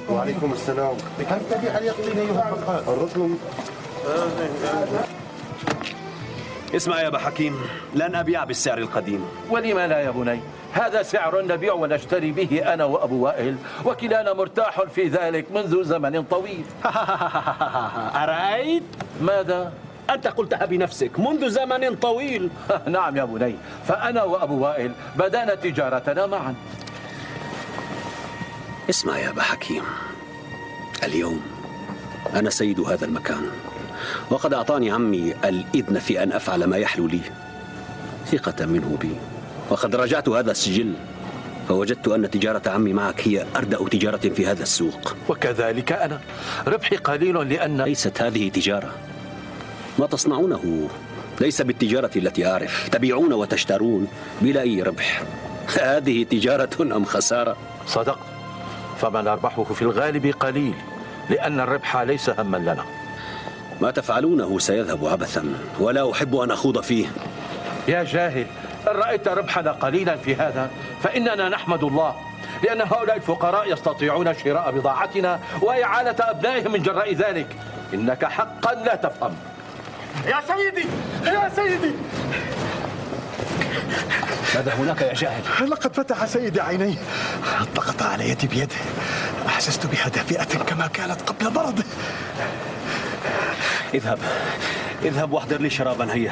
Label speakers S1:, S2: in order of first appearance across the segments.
S1: وعليكم السلام.
S2: بكم تبيع اليقطين أيها البقال؟
S1: الرطل.
S3: اسمع يا أبا حكيم، لن أبيع بالسعر القديم.
S2: ولما لا يا بني؟ هذا سعر نبيع ونشتري به أنا وأبو وائل، وكلانا مرتاح في ذلك منذ زمن طويل.
S3: أرأيت؟
S2: ماذا؟
S3: أنت قلتها بنفسك، منذ زمن طويل.
S2: نعم يا بني، فأنا وأبو وائل بدأنا تجارتنا معا.
S3: اسمع يا أبا حكيم، اليوم أنا سيد هذا المكان، وقد أعطاني عمي الإذن في أن أفعل ما يحلو لي ثقة منه بي. وقد راجعت هذا السجل فوجدت أن تجارة عمي معك هي أردأ تجارة في هذا السوق.
S2: وكذلك أنا، ربحي قليل لأن
S3: ليست هذه تجارة. ما تصنعونه ليس بالتجارة التي أعرف، تبيعون وتشترون بلا أي ربح. هذه تجارة أم خسارة؟
S2: صدقت، فما نربحه في الغالب قليل لأن الربح ليس هما لنا.
S3: ما تفعلونه سيذهب عبثا ولا أحب أن أخوض فيه.
S2: يا جاهل، إن رأيت ربحنا قليلا في هذا فإننا نحمد الله، لأن هؤلاء الفقراء يستطيعون شراء بضاعتنا وإعالة أبنائهم من جراء ذلك. إنك حقا لا تفهم.
S1: يا سيدي، يا سيدي،
S3: ماذا هناك يا جاهل؟
S1: لقد فتح سيدي عيني، ضغط على يدي بيده، أحسست بها دافئة كما كانت قبل مرضه.
S3: اذهب واحضر لي شرابا. هيا.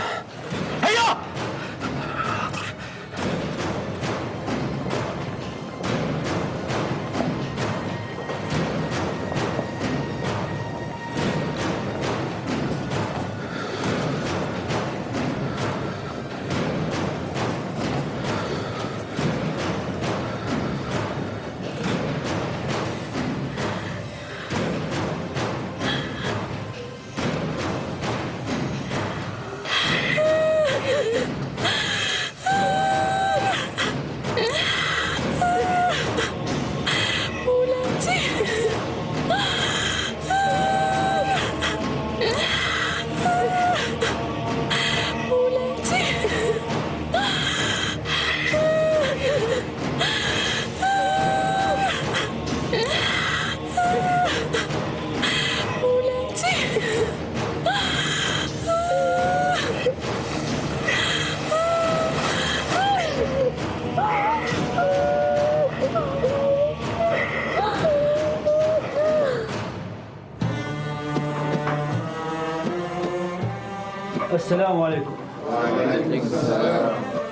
S4: السلام عليكم.
S5: وعليكم السلام.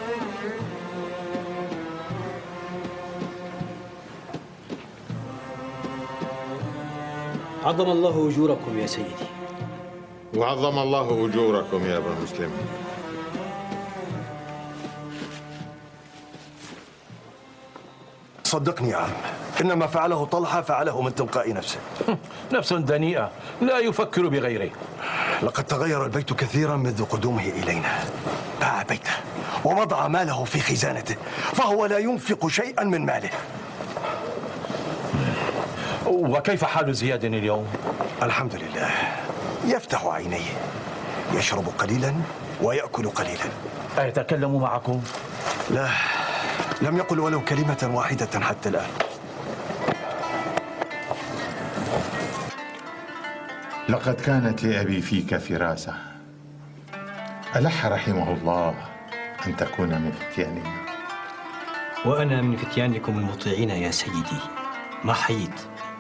S4: عظم الله أجوركم يا سيدي.
S5: وعظم الله أجوركم يا أبا مسلم.
S1: صدقني يا عم، إن ما فعله طلحة فعله من تلقاء نفسه.
S2: نفس دنيئة لا يفكر بغيره.
S1: لقد تغير البيت كثيرا منذ قدومه إلينا. باع بيته ووضع ماله في خزانته، فهو لا ينفق شيئا من ماله.
S2: وكيف حال زياد اليوم؟
S1: الحمد لله، يفتح عينيه، يشرب قليلا ويأكل قليلا.
S2: أيتكلم معكم؟
S1: لا، لم يقل ولو كلمة واحدة حتى الآن.
S5: لقد كانت لأبي فيك فراسة، ألح رحمه الله أن تكون من فتياننا.
S4: وأنا من فتيانكم المطيعين يا سيدي، ما حييت.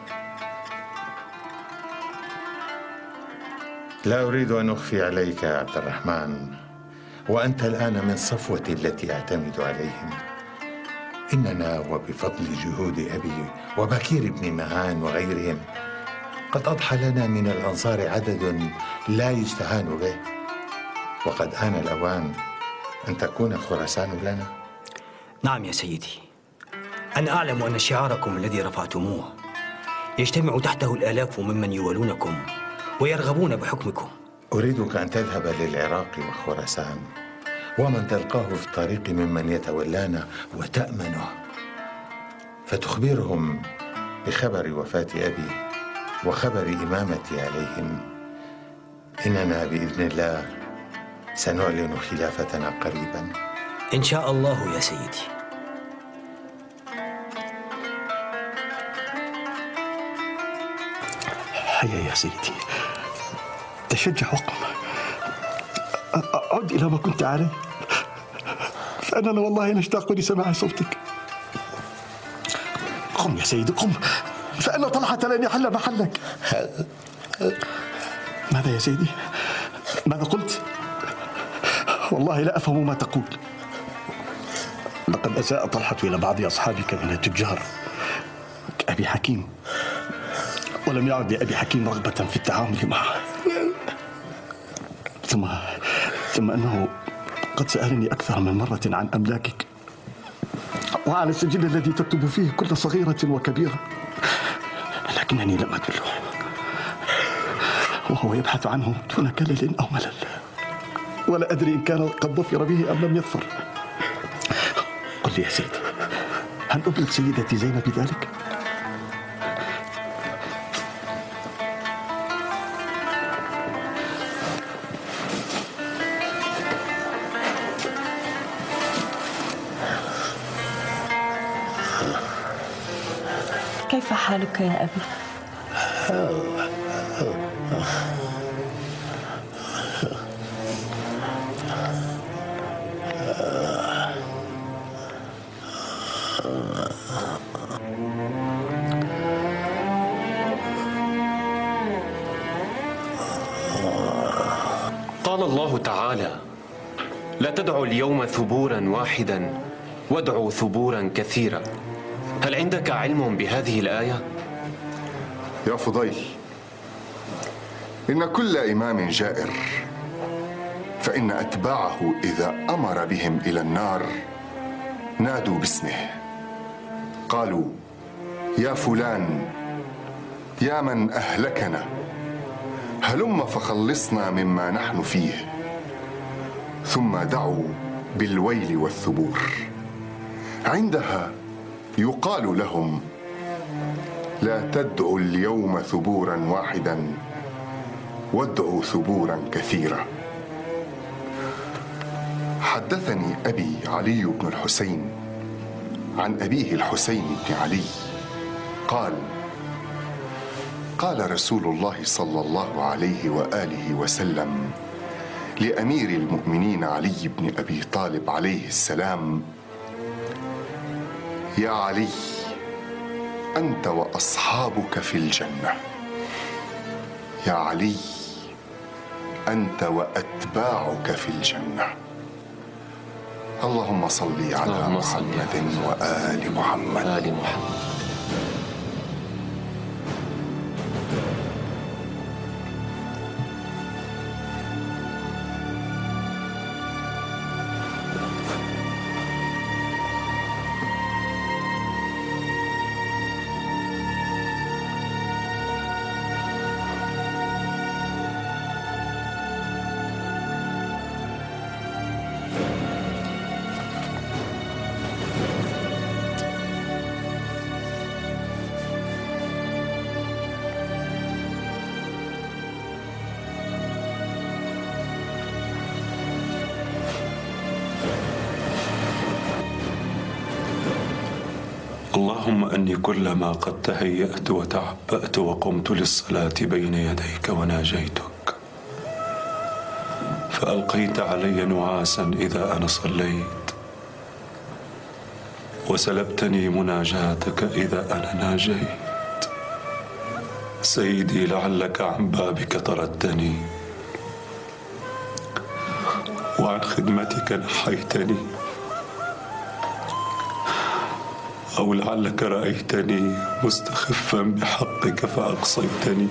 S5: لا أريد أن أخفي عليك يا عبد الرحمن، وأنت الآن من صفوتي التي أعتمد عليهم. إننا وبفضل جهود أبي وبكير بن مهان وغيرهم قد أضحى لنا من الأنصار عدد لا يستهان به، وقد آن الأوان أن تكون خراسان لنا.
S4: نعم يا سيدي، أنا أعلم أن شعاركم الذي رفعتموه يجتمع تحته الآلاف ممن يولونكم ويرغبون بحكمكم.
S5: أريدك أن تذهب للعراق وخراسان، ومن تلقاه في الطريق ممن يتولانا وتأمنه، فتخبرهم بخبر وفاة أبي وخبر إمامتي عليهم. إننا بإذن الله سنعلن خلافتنا قريبا
S4: إن شاء الله يا سيدي.
S1: هيا يا سيدي، تشجع وقم، عد إلى ما كنت عليه، فأننا والله نشتاق لسماع صوتك. قم يا سيدي قم، فأن طلحة لن يحل محلك. ماذا يا سيدي؟ ماذا قلت؟ والله لا أفهم ما تقول. لقد أساء طلحة إلى بعض أصحابك من التجار كأبي حكيم، ولم يعد لأبي حكيم رغبة في التعامل معه. ثم أنه قد سألني أكثر من مرة عن أملاكك وعن السجل الذي تكتب فيه كل صغيرة وكبيرة، لكنني لم أدله، وهو يبحث عنه دون كلل أو ملل، ولا أدري إن كان قد ظفر به أم لم يظفر. قل لي يا سيدي، هل أبلغ سيدتي زينب بذلك؟
S6: كيف حالك يا أبي؟
S7: قال الله تعالى: لا تدعوا اليوم ثبورا واحدا وادعوا ثبورا كثيرا. هل عندك علم بهذه الآية؟
S8: يا فضيل، إن كل إمام جائر، فإن أتباعه إذا أمر بهم إلى النار نادوا باسمه، قالوا: يا فلان، يا من أهلكنا، هلم فخلصنا مما نحن فيه، ثم دعوا بالويل والثبور. عندها يقال لهم: لا تدعوا اليوم ثبورا واحدا وادعوا ثبورا كثيرا. حدثني أبي علي بن الحسين عن أبيه الحسين بن علي قال: قال رسول الله صلى الله عليه وآله وسلم لأمير المؤمنين علي بن أبي طالب عليه السلام: يا علي، أنت وأصحابك في الجنة. يا علي، أنت وأتباعك في الجنة. اللهم صل على محمد وآل محمد.
S9: اللهم أني كلما قد تهيأت وتعبأت وقمت للصلاة بين يديك وناجيتك، فألقيت علي نعاسا إذا أنا صليت، وسلبتني مناجاتك إذا أنا ناجيت. سيدي، لعلك عن بابك طردتني، وعن خدمتك نحيتني، أو لعلك رأيتني مستخفا بحقك فأقصيتني،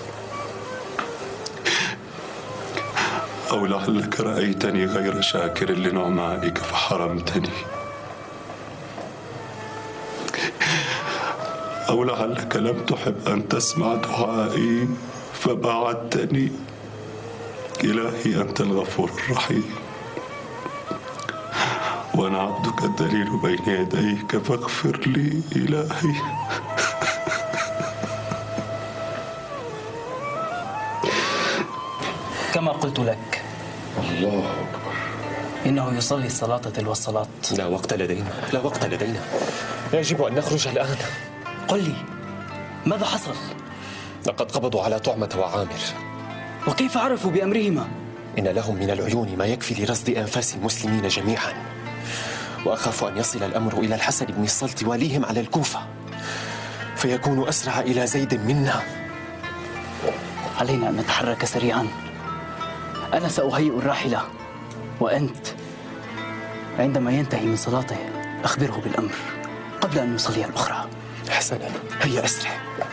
S9: أو لعلك رأيتني غير شاكر لنعمائك فحرمتني، أو لعلك لم تحب أن تسمع دعائي فبعدتني. إلهي، أنت الغفور الرحيم، وأنا عبدك الذليل بين يديك فاغفر لي إلهي.
S10: كما قلت لك،
S8: الله أكبر،
S10: إنه يصلي الصلاة تلو الصلاة.
S7: لا وقت لدينا، لا وقت لدينا، يجب أن نخرج الآن.
S10: قل لي، ماذا حصل؟
S7: لقد قبضوا على طعمة وعامر.
S10: وكيف عرفوا بأمرهما؟
S7: إن لهم من العيون ما يكفي لرصد أنفاس المسلمين جميعا، وأخاف أن يصل الأمر إلى الحسن بن الصلت واليهم على الكوفة فيكون أسرع إلى زيد منا.
S10: علينا أن نتحرك سريعا. أنا سأهيئ الراحلة، وأنت عندما ينتهي من صلاته أخبره بالأمر قبل أن نصلي الأخرى.
S7: حسنا، هيا أسرع.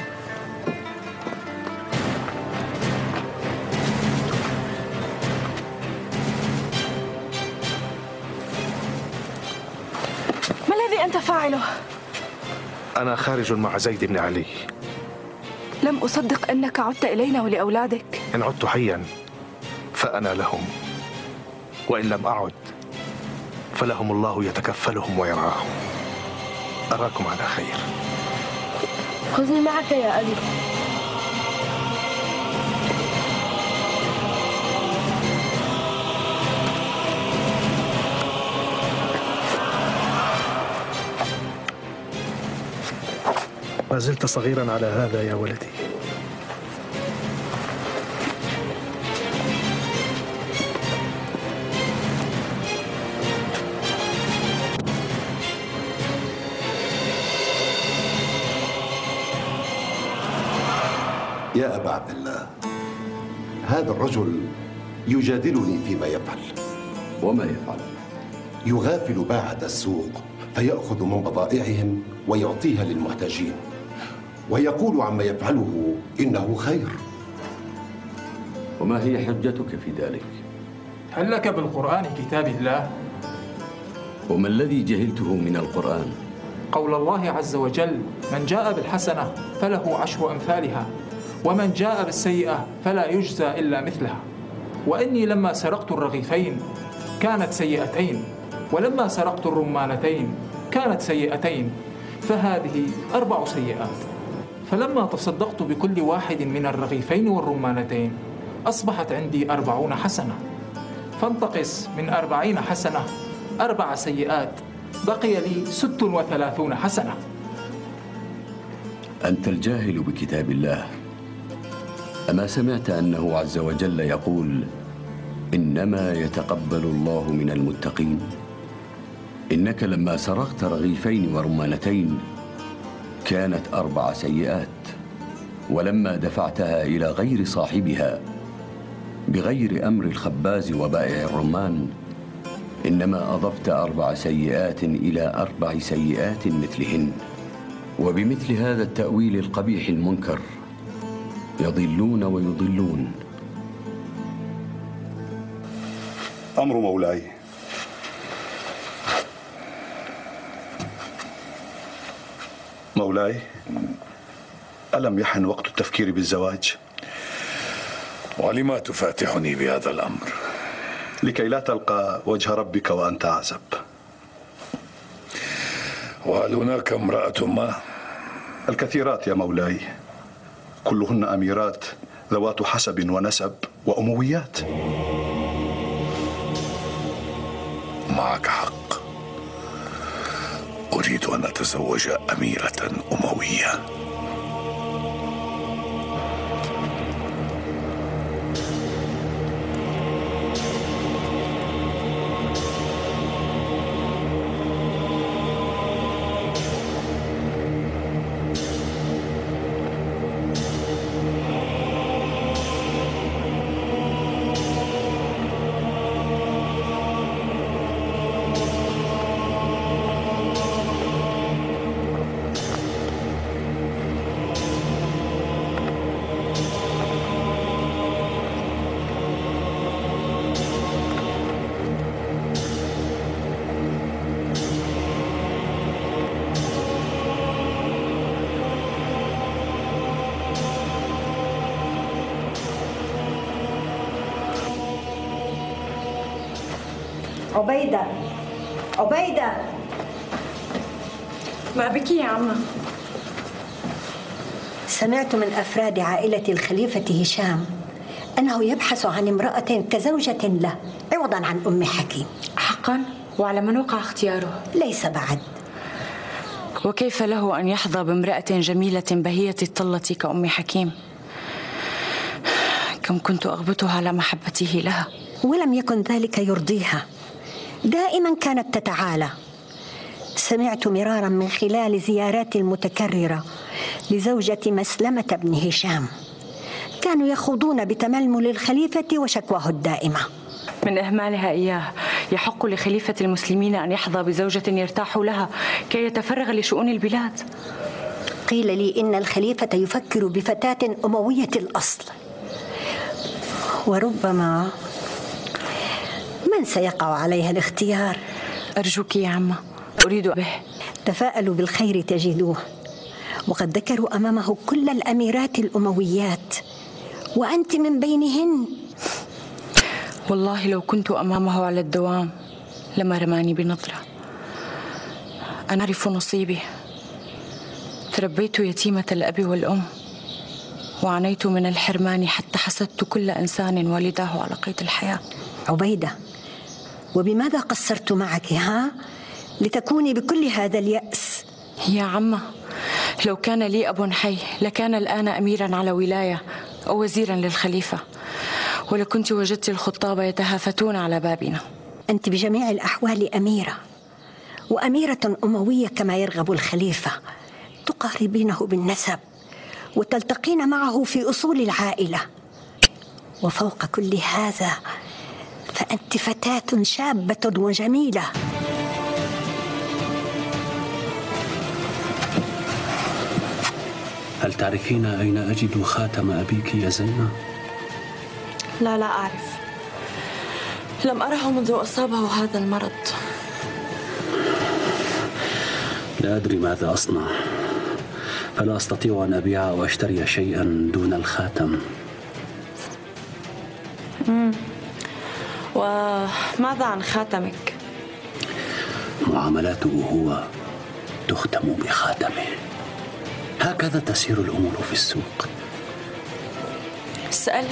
S6: ما الذي أنت فاعله؟
S11: أنا خارج مع زيد بن علي.
S6: لم أصدق أنك عدت إلينا ولأولادك.
S11: إن عدت حيا فأنا لهم، وإن لم أعد فلهم الله يتكفلهم ويرعاهم. أراكم على خير.
S6: خذني معك يا أبي.
S11: ما زلت صغيرا على هذا يا ولدي.
S12: يا أبا عبد الله، هذا الرجل يجادلني فيما يفعل.
S13: وما يفعل؟
S12: يغافل باعة السوق فيأخذ من بضائعهم ويعطيها للمحتاجين، ويقول عما يفعله إنه خير.
S13: وما هي حجتك في ذلك؟
S14: هل لك بالقرآن كتاب الله؟
S13: وما الذي جهلته من القرآن؟
S14: قول الله عز وجل: من جاء بالحسنة فله 10 أمثالها، ومن جاء بالسيئة فلا يجزى إلا مثلها. وإني لما سرقت الرغيفين كانت سيئتين، ولما سرقت الرمانتين كانت سيئتين، فهذه 4 سيئات. فلما تصدقت بكل واحد من الرغيفين والرمانتين أصبحت عندي 40 حسنة، فانتقص من 40 حسنة 4 سيئات، بقي لي 36 حسنة.
S13: أنت الجاهل بكتاب الله. أما سمعت أنه عز وجل يقول: إنما يتقبل الله من المتقين؟ إنك لما سرقت رغيفين ورمانتين كانت 4 سيئات، ولما دفعتها إلى غير صاحبها بغير أمر الخباز وبائع الرمان إنما أضفت 4 سيئات إلى 4 سيئات مثلهن. وبمثل هذا التأويل القبيح المنكر يضلون ويضلون.
S15: أمر مولاي. مولاي، ألم يحن وقت التفكير بالزواج؟
S16: ولما تفاتحني بهذا الأمر؟
S15: لكي لا تلقى وجه ربك وأنت أعزب.
S16: وهل هناك امرأة ما؟
S15: الكثيرات يا مولاي، كلهن أميرات ذوات حسب ونسب وأمويات.
S16: معك حق، أريد أن أتزوج أميرة أموية.
S17: عبيدة،
S6: ما بك يا عمة؟
S17: سمعت من أفراد عائلة الخليفة هشام أنه يبحث عن امرأة كزوجة له عوضا عن أم حكيم.
S6: حقا؟ وعلى من وقع اختياره؟
S17: ليس بعد.
S6: وكيف له أن يحظى بامرأة جميلة بهية الطلة كأم حكيم؟ كم كنت أغبطها على محبته لها،
S17: ولم يكن ذلك يرضيها، دائما كانت تتعالى. سمعت مرارا من خلال زياراتي المتكررة لزوجة مسلمة بن هشام كانوا يخوضون بتململ الخليفة وشكواه الدائمة.
S6: من إهمالها إياه يحق لخليفة المسلمين أن يحظى بزوجة يرتاح لها كي يتفرغ لشؤون البلاد.
S17: قيل لي إن الخليفة يفكر بفتاة أموية الأصل، وربما من سيقع عليها الاختيار؟
S6: أرجوك يا عمة، أريد به.
S17: تفاءلوا بالخير تجدوه، وقد ذكروا أمامه كل الأميرات الأمويات وأنت من بينهن.
S6: والله لو كنت أمامه على الدوام لما رماني بنظرة. أنا أعرف نصيبي، تربيت يتيمة الأب والأم، وعانيت من الحرمان حتى حسدت كل إنسان والداه على قيد الحياة.
S17: عبيدة، وبماذا قصرت معك لتكوني بكل هذا اليأس؟
S6: يا عمة، لو كان لي أب حي لكان الآن أميرا على ولاية أو وزيرا للخليفة، ولكنت وجدت الخطاب يتهافتون على بابنا.
S17: أنت بجميع الأحوال أميرة، وأميرة أموية كما يرغب الخليفة، تقاربينه بالنسب وتلتقين معه في أصول العائلة، وفوق كل هذا فأنت فتاة شابة وجميلة.
S3: هل تعرفين أين أجد خاتم أبيك يا زينة؟
S6: لا أعرف، لم أره منذ أصابه هذا المرض.
S3: لا أدري ماذا أصنع، فلا أستطيع أن أبيع أو أشتري شيئا دون الخاتم.
S6: وماذا عن خاتمك؟
S3: معاملاته هو تختم بخاتمه، هكذا تسير الأمور في السوق.
S6: اسأله.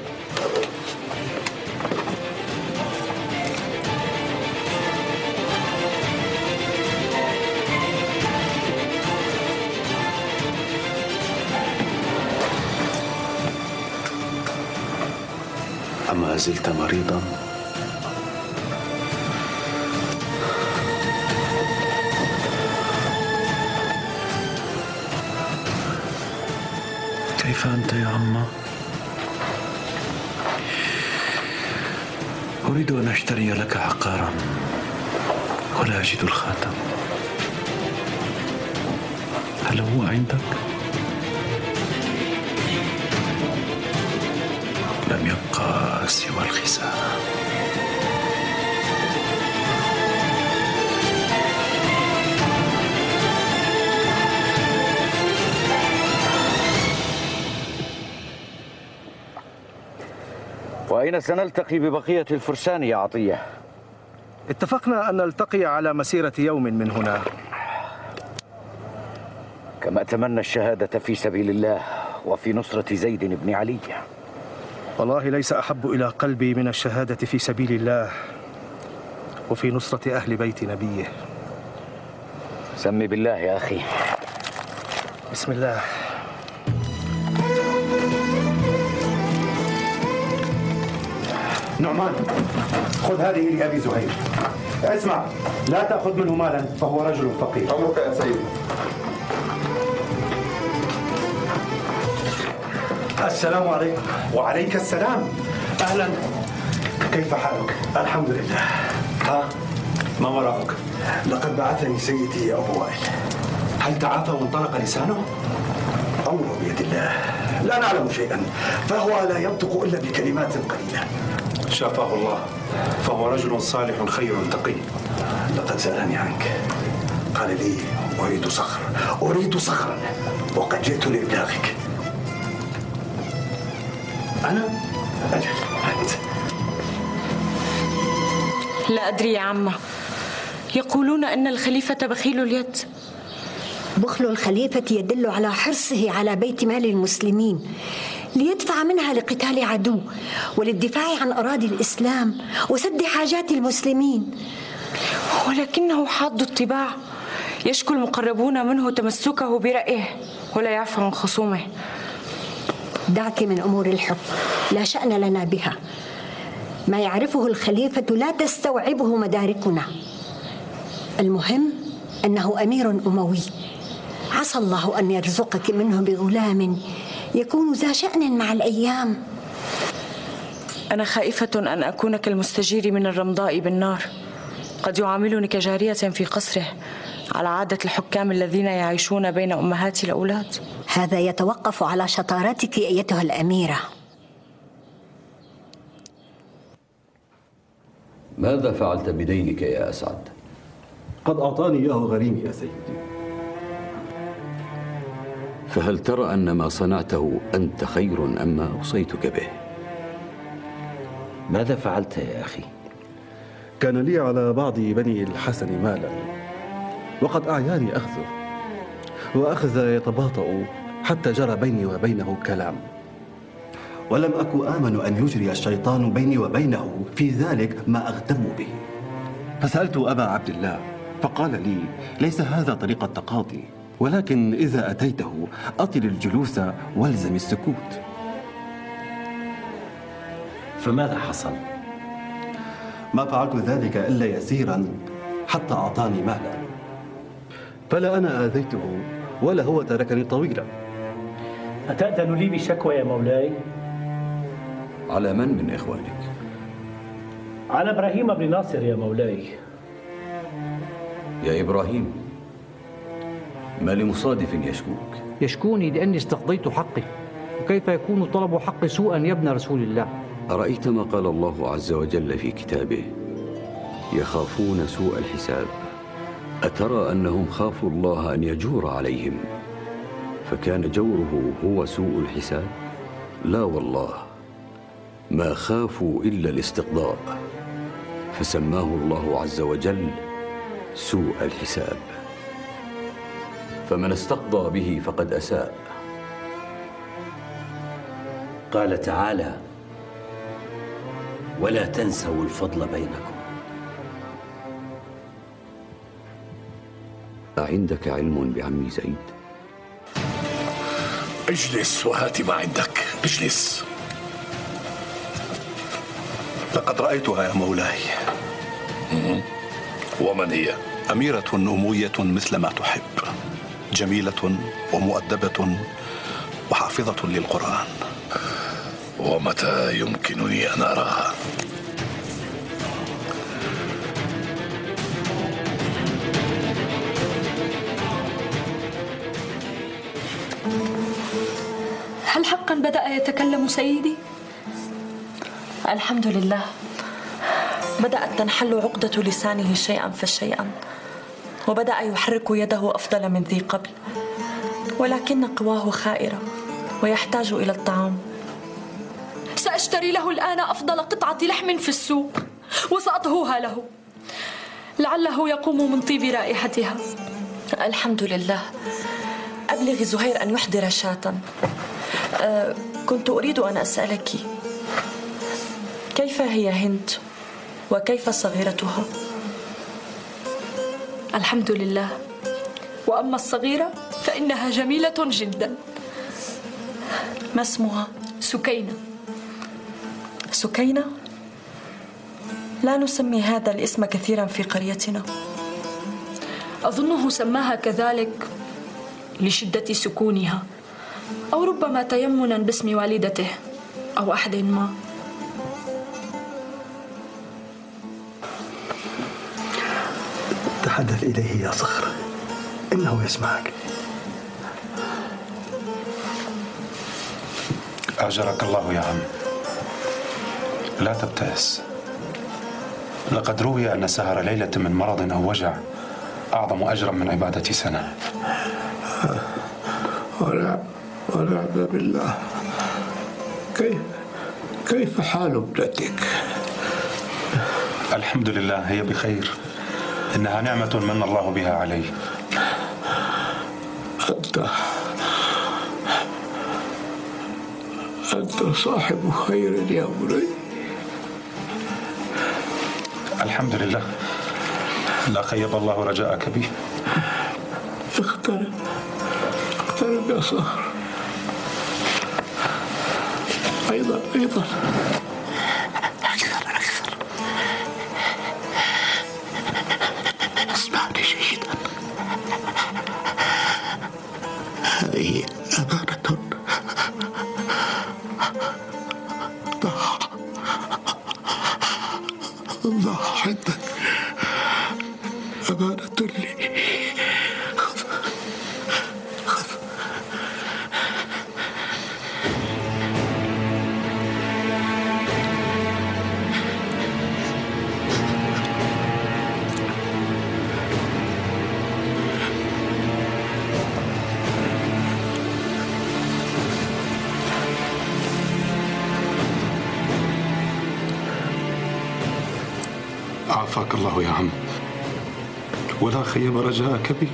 S3: أما زلت مريضا؟ كيف أنت يا عمّا؟ أريد أن أشتري لك عقارا ولا أجد الخاتم. هل هو عندك؟ لم يبقى سوى الخزانة.
S2: وأين سنلتقي ببقية الفرسان يا عطية؟
S11: اتفقنا أن نلتقي على مسيرة يوم من هنا.
S2: كما أتمنى الشهادة في سبيل الله وفي نصرة زيد بن علي.
S11: والله ليس أحب إلى قلبي من الشهادة في سبيل الله وفي نصرة أهل بيت نبيه.
S2: سمي بالله يا أخي.
S11: بسم الله.
S15: نعمان، خذ هذه لأبي زهير. اسمع، لا تأخذ منه مالا فهو رجل فقير.
S8: أمرك يا سيدي.
S15: السلام عليكم. وعليك السلام. أهلا، كيف حالك؟ الحمد لله. ها، ما وراءك؟ لقد بعثني سيدي أبو وائل. هل تعافى وانطلق لسانه؟ أمره بيد الله، لا نعلم شيئا، فهو لا ينطق إلا بكلمات قليلة. شافاه الله، فهو رجل صالح خير تقي. لقد سألني عنك، قال لي أريد صخرا وقد جئت لإبلاغك. أنا؟ أجل، أنت.
S6: لا أدري يا عمة، يقولون أن الخليفة بخيل اليد.
S17: بخل الخليفة يدل على حرصه على بيت مال المسلمين ليدفع منها لقتال عدو وللدفاع عن أراضي الإسلام وسد حاجات المسلمين.
S6: ولكنه حاد الطباع، يشكو المقربون منه تمسكه برأيه ولا يعفو عن خصومه.
S17: دعك من أمور الحكم، لا شأن لنا بها. ما يعرفه الخليفة لا تستوعبه مداركنا. المهم أنه أمير أموي، عسى الله أن يرزقك منه بغلام يكون ذا شأن مع الأيام.
S6: أنا خائفة أن أكون كالمستجير من الرمضاء بالنار، قد يعاملني كجارية في قصره على عادة الحكام الذين يعيشون بين أمهات الأولاد.
S17: هذا يتوقف على شطارتك أيتها الأميرة.
S13: ماذا فعلت بدينك يا أسعد؟
S1: قد أعطاني إياه غريمي يا سيدي.
S13: فهل ترى أن ما صنعته أنت خير أم ما أوصيتك به؟
S18: ماذا فعلت يا أخي؟
S15: كان لي على بعض بني الحسن مالا، وقد أعياني أخذه، وأخذ يتباطأ حتى جرى بيني وبينه كلام، ولم أكن آمن أن يجري الشيطان بيني وبينه في ذلك ما أغتم به. فسألت أبا عبد الله فقال لي: ليس هذا طريق التقاضي، ولكن إذا أتيته أطل الجلوس والزم السكوت.
S18: فماذا حصل؟
S15: ما فعلت ذلك إلا يسيرا حتى أعطاني مالا، فلا أنا آذيته ولا هو تركني طويلا.
S19: أتأذن لي بشكوى يا مولاي؟
S13: على من إخوانك؟
S19: على إبراهيم بن ناصر يا مولاي.
S13: يا إبراهيم، ما لمصادف يشكوك؟
S20: يشكوني لأني استقضيت حقي، وكيف يكون طلب حق سوءا يا ابن رسول الله؟
S13: أرأيت ما قال الله عز وجل في كتابه: يخافون سوء الحساب؟ أترى أنهم خافوا الله أن يجور عليهم فكان جوره هو سوء الحساب؟ لا والله، ما خافوا إلا الاستقضاء، فسماه الله عز وجل سوء الحساب. فمن استقضى به فقد أساء.
S18: قال تعالى: ولا تنسوا الفضل بينكم.
S13: عندك علم بعمي زيد؟
S16: اجلس وهات ما عندك، اجلس.
S21: لقد رأيتها يا مولاي.
S16: ومن هي؟
S21: أميرة أموية مثل ما تحب، جميلة ومؤدبة وحافظة للقرآن.
S16: ومتى يمكنني أن أراها؟
S6: هل حقا بدأ يتكلم سيدي؟ الحمد لله، بدأت تنحل عقدة لسانه شيئا فشيئا، وبدأ يحرك يده أفضل من ذي قبل، ولكن قواه خائرة ويحتاج إلى الطعام. سأشتري له الآن أفضل قطعة لحم في السوق وسأطهوها له، لعله يقوم من طيب رائحتها. الحمد لله. أبلغ زهير أن يحضر شاة. كنت أريد أن أسألك، كيف هي هند وكيف صغيرتها؟ الحمد لله، وأما الصغيرة فإنها جميلة جدا. ما اسمها؟ سكينة. سكينة؟ لا نسمي هذا الاسم كثيرا في قريتنا. أظنه سماها كذلك لشدة سكونها، أو ربما تيمنا باسم والدته أو أحد ما.
S15: تحدث إليه يا صخر، إنه يسمعك.
S21: أجرك الله يا عم، لا تبتئس. لقد روي أن سهر ليلة من مرض أو وجع أعظم أجرا من عبادة سنة.
S22: ونعم بالله. كيف حال ابنتك؟
S21: الحمد لله، هي بخير، إنها نعمة من الله بها علي.
S22: أنت صاحب خير يا بني.
S21: الحمد لله، لا خيب الله رجاءك بي.
S22: اقترب يا صخر. أيضا
S1: أكثر. اسمعني جيدا، هذه أمانة ضع عندك، أمانة لي. خذ.
S9: عافاك الله يا عم، ولا خيب رجاءك بي.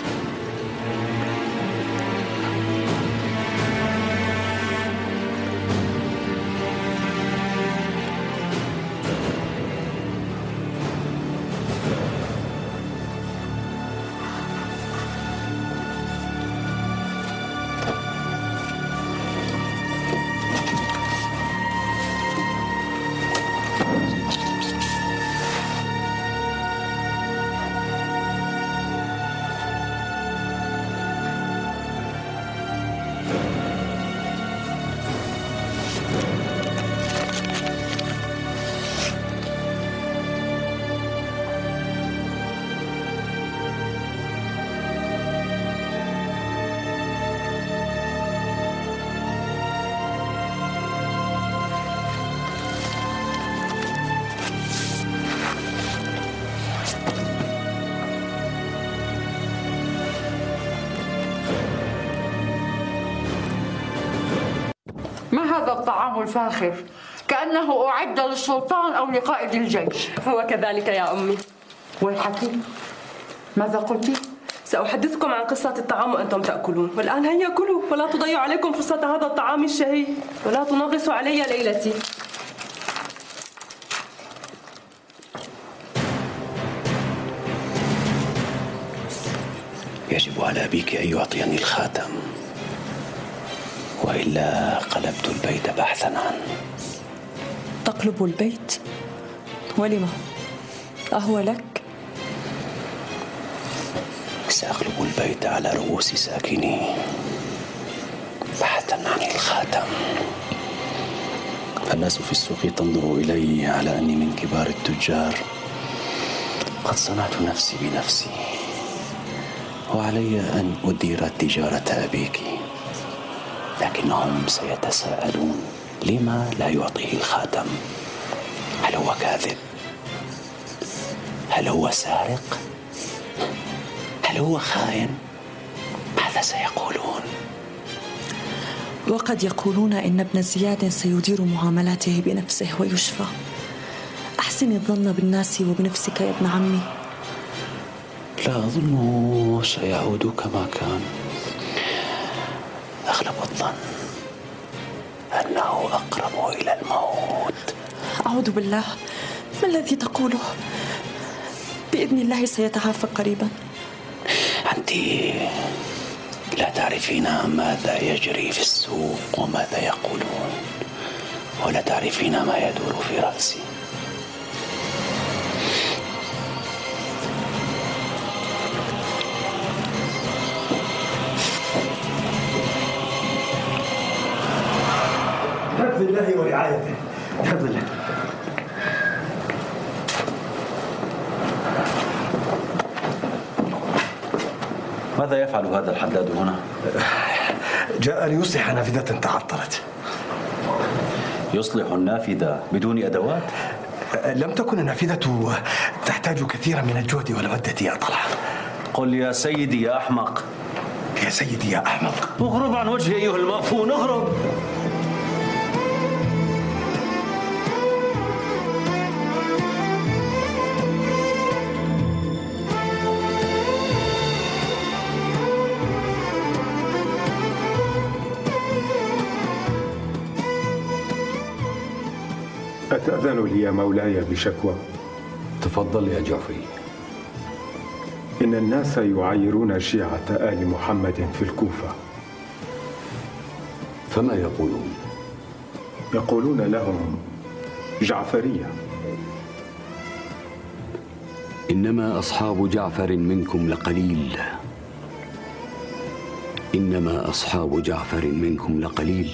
S4: ما هذا الطعام الفاخر؟ كأنه أعد للسلطان أو لقائد الجيش.
S5: هو كذلك يا أمي.
S4: ويحك، ماذا قلت؟
S5: سأحدثكم عن قصة الطعام وأنتم تأكلون، والآن هيا كلوا ولا تضيعوا عليكم فرصة هذا الطعام الشهي، ولا تنغصوا علي ليلتي.
S3: يجب على أبيك أن يعطيني الخاتم، وإلا قلبت البيت بحثا عنه.
S6: تقلب البيت؟ ولم؟ أهو لك؟
S3: سأقلب البيت على رؤوس ساكنيه بحثا عن الخاتم. فالناس في السوق تنظر إلي على أني من كبار التجار. قد صنعت نفسي بنفسي، وعلي أن أدير تجارة أبيك. لكنهم سيتساءلون لما لا يعطيه الخاتم؟ هل هو كاذب؟ هل هو سارق؟ هل هو خائن؟ ماذا سيقولون؟
S6: وقد يقولون إن ابن زياد سيدير معاملاته بنفسه ويشفى. أحسن الظن بالناس وبنفسك يا ابن عمي.
S3: لا أظنه سيعود كما كان. أغلب الظن أنه أقرب إلى الموت.
S6: أعوذ بالله، ما الذي تقوله؟ بإذن الله سيتعافى قريبا.
S3: أنت لا تعرفين ماذا يجري في السوق وماذا يقولون، ولا تعرفين ما يدور في رأسي.
S15: بحفظ الله ورعايته. بحفظ الله.
S3: ماذا يفعل هذا الحداد هنا؟
S15: جاء ليصلح نافذة تعطلت.
S3: يصلح النافذة بدون أدوات؟
S15: لم تكن النافذة تحتاج كثيرا من الجهد والعدة يا طلحة.
S3: قل يا سيدي يا أحمق.
S15: يا سيدي يا أحمق.
S3: اغرب عن وجهي أيها المغفون، اغرب.
S23: أتأذن لي يا مولاي بشكوى؟
S13: تفضل يا جعفري.
S23: إن الناس يعايرون شيعة آل محمد في الكوفة.
S13: فما يقولون؟
S23: يقولون لهم جعفرية.
S13: إنما أصحاب جعفر منكم لقليل، إنما أصحاب جعفر منكم لقليل.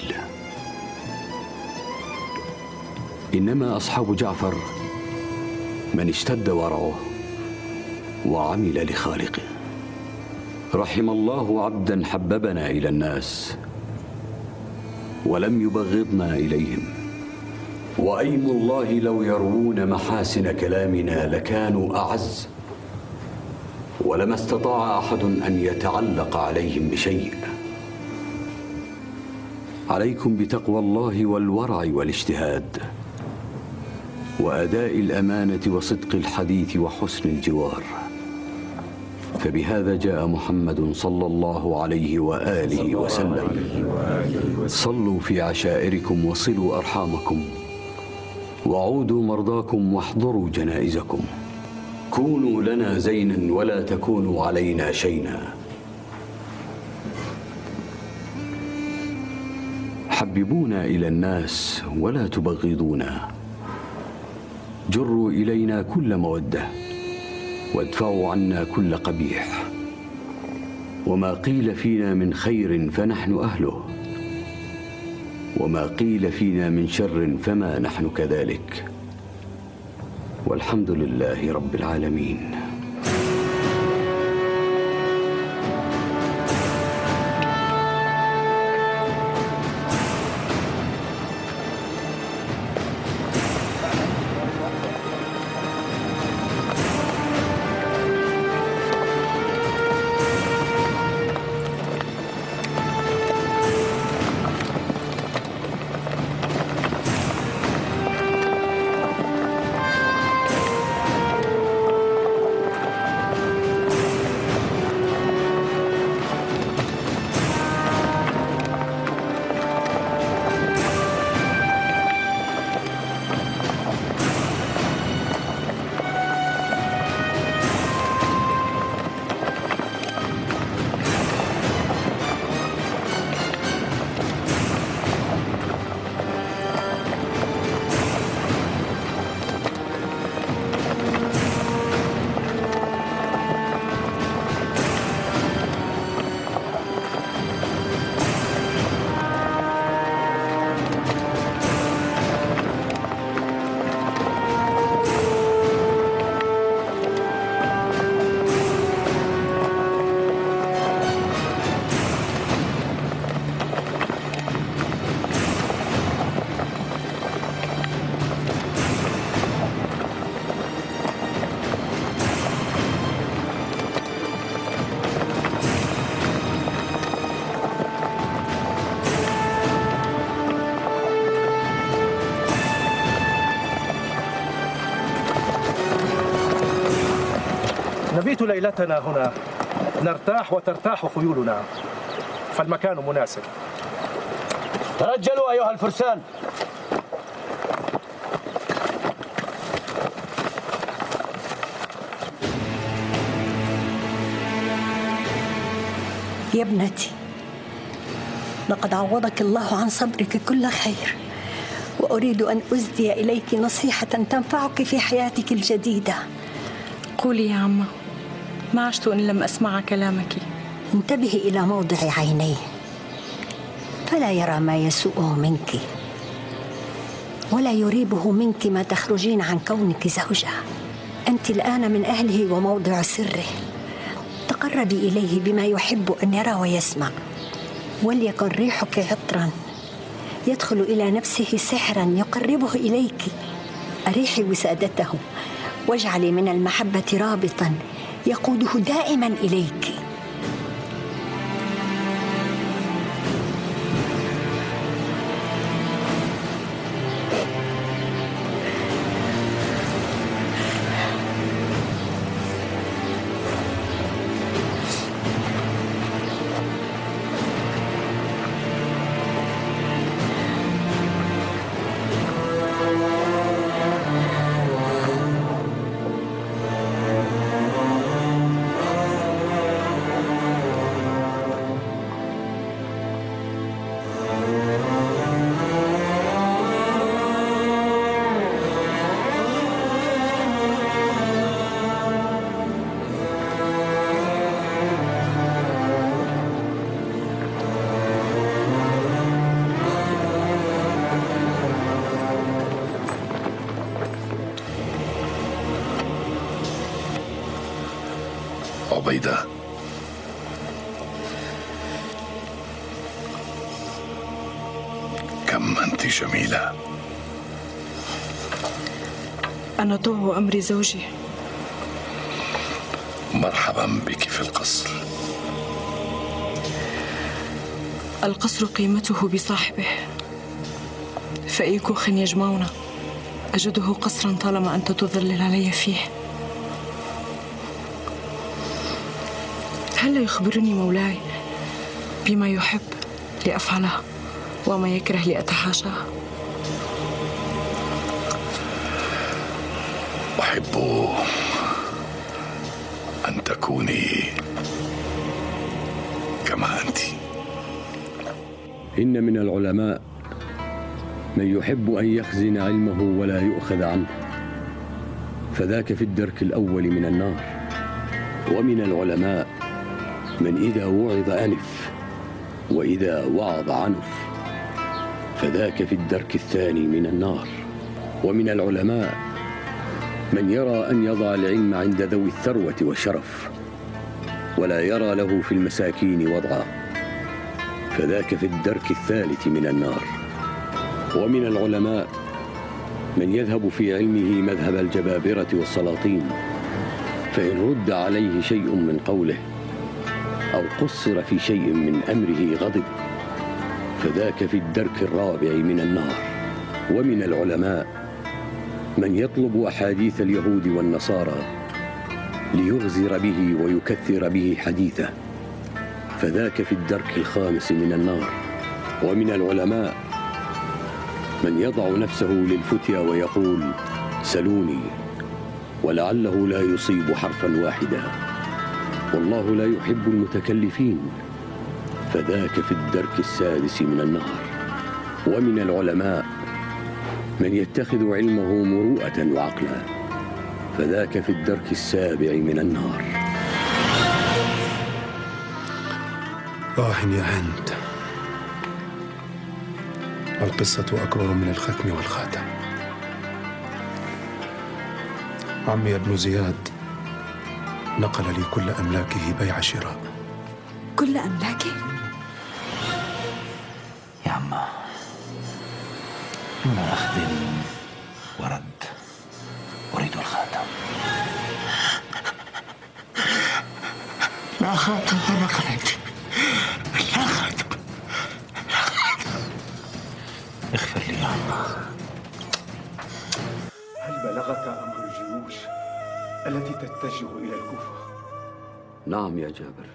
S13: إنما أصحاب جعفر من اشتد ورعه وعمل لخالقه. رحم الله عبدا حببنا إلى الناس ولم يبغضنا إليهم. وأيم الله لو يروون محاسن كلامنا لكانوا أعز، ولما استطاع أحد أن يتعلق عليهم بشيء. عليكم بتقوى الله والورع والاجتهاد وأداء الأمانة وصدق الحديث وحسن الجوار، فبهذا جاء محمد صلى الله عليه وآله وسلم. صلوا في عشائركم وصلوا أرحامكم وعودوا مرضاكم واحضروا جنائزكم. كونوا لنا زينا ولا تكونوا علينا شينا. حببونا إلى الناس ولا تبغضونا. جروا إلينا كل مودة وادفعوا عنا كل قبيح. وما قيل فينا من خير فنحن أهله، وما قيل فينا من شر فما نحن كذلك. والحمد لله رب العالمين.
S11: نبيت ليلتنا هنا، نرتاح وترتاح خيولنا، فالمكان مناسب.
S2: ترجلوا أيها الفرسان.
S17: يا ابنتي، لقد عوضك الله عن صبرك كل خير، وأريد أن أسدي إليك نصيحة تنفعك في حياتك الجديدة.
S6: قولي يا عمة، ما عشت إن لم أسمع كلامك.
S17: انتبهي إلى موضع عينيه، فلا يرى ما يسوءه منك، ولا يريبه منك ما تخرجين عن كونك زوجة. أنت الآن من أهله وموضع سره. تقربي إليه بما يحب أن يرى ويسمع، وليكن ريحك عطرا يدخل إلى نفسه سحرا يقربه إليك. أريحي وسادته، واجعلي من المحبة رابطا يقوده دائما إليك.
S16: عبيدة. كم أنت جميلة.
S6: أنا طوع أمر زوجي.
S16: مرحبا بك في القصر.
S6: القصر قيمته بصاحبه، فأي كوخ يجمعنا أجده قصرا طالما أنت تظلل علي فيه. هل يخبرني مولاي بما يحب لأفعله وما يكره لأتحاشاه؟
S16: أحب أن تكوني كما أنت.
S13: إن من العلماء من يحب أن يخزن علمه ولا يؤخذ عنه، فذاك في الدرك الأول من النار. ومن العلماء من إذا وعظ أنف، وإذا وعظ عنف، فذاك في الدرك الثاني من النار. ومن العلماء من يرى أن يضع العلم عند ذوي الثروة والشرف، ولا يرى له في المساكين وضعا، فذاك في الدرك الثالث من النار. ومن العلماء من يذهب في علمه مذهب الجبابرة والسلاطين، فإن رد عليه شيء من قوله أو قصر في شيء من أمره غضب، فذاك في الدرك الرابع من النار. ومن العلماء من يطلب أحاديث اليهود والنصارى ليغزر به ويكثر به حديثه، فذاك في الدرك الخامس من النار. ومن العلماء من يضع نفسه للفتيا ويقول سلوني، ولعله لا يصيب حرفا واحدا، والله لا يحب المتكلفين، فذاك في الدرك السادس من النار. ومن العلماء من يتخذ علمه مروءة وعقلا، فذاك في الدرك السابع من النار.
S21: يا هند، القصة أكبر من الختم والخاتم. عمي ابن زياد نقل لي كل أملاكه بيع شراء.
S6: كل أملاكه؟
S7: يا عمّا، دون أخذ ورد، أريد الخاتم.
S22: لا خاتم ولا خاتم، لا خاتم، لا خاتم.
S7: اغفر لي يا عمّا.
S23: هل بلغك أمر الجيوش التي تتجه إلى الكوفة؟
S13: نعم يا جابر،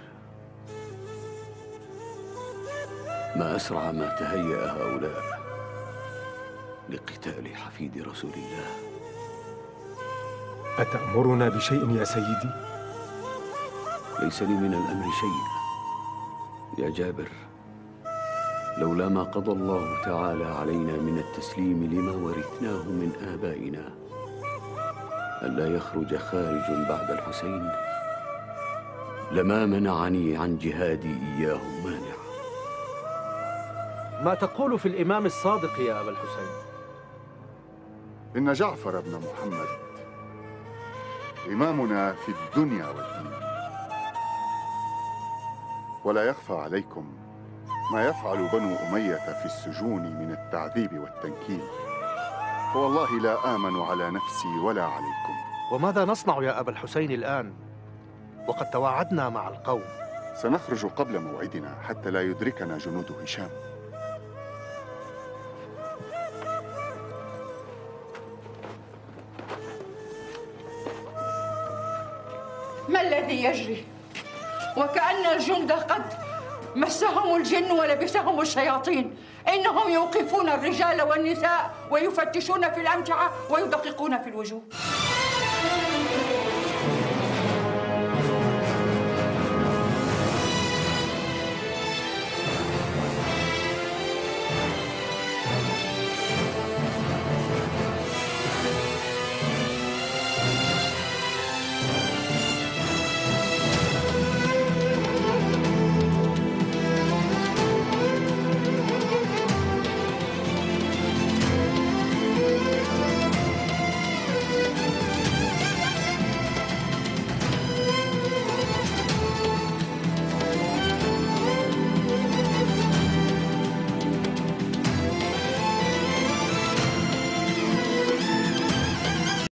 S13: ما أسرع ما تهيأ هؤلاء لقتال حفيد رسول الله.
S23: أتأمرنا بشيء يا سيدي؟
S13: ليس لي من الأمر شيء يا جابر، لولا ما قضى الله تعالى علينا من التسليم لما ورثناه من آبائنا، ألا يخرج خارج بعد الحسين، لما منعني عن جهادي إياهم مانع.
S2: ما تقول في الإمام الصادق يا أبا الحسين؟
S8: إن جعفر بن محمد إمامنا في الدنيا والدين، ولا يخفى عليكم ما يفعل بنو أمية في السجون من التعذيب والتنكيل، فوالله لا آمن على نفسي ولا عليكم.
S11: وماذا نصنع يا أبا الحسين الآن؟ وقد تواعدنا مع القوم.
S8: سنخرج قبل موعدنا حتى لا يدركنا جنود هشام.
S4: ما الذي يجري؟ وكأن الجند قد مسهم الجن ولبسهم الشياطين. إنهم يوقفون الرجال والنساء ويفتشون في الأمتعة ويدققون في الوجوه.